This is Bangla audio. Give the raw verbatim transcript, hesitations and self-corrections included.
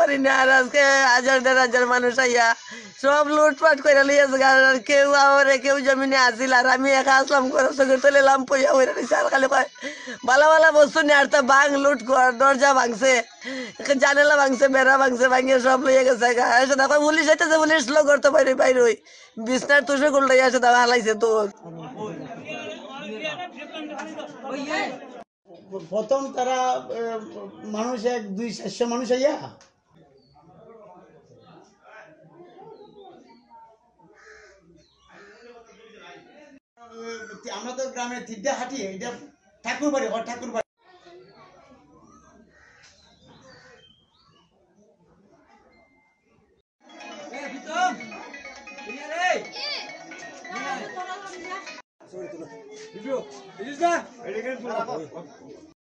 পারি না। আর আজকে হাজার দেড় হাজার মানুষ আইয়া সব লুটপাট করে লিয়েছে। আর কেউ আওয়ারে কেউ জমিনে আসিল, আর আমি একা আসলাম করে চোখের তলে লাম পইয়া হয়ে রয়েছে। আর খালি কয় ভালো ভালো বস্তু নিয়ে আর তা ভাঙ লুট কর, দরজা ভাঙছে, জানালা ভাঙছে, বেড়া ভাঙছে, ভাঙিয়ে সব লইয়া গেছে। এসে দেখো পুলিশ যাইতেছে, পুলিশ লো করতে পারি বাইর হই বিছনার তুষে গুলো এসে দেখো হালাইছে তোর। প্রথম তারা আহ, মানুষ এক দুই চারশো মানুষ আইয়া আমরা তো গ্রামে তিনটে হাঁটি, এটা ঠাকুর বাড়ি, ওর ঠাকুর বাড়ি।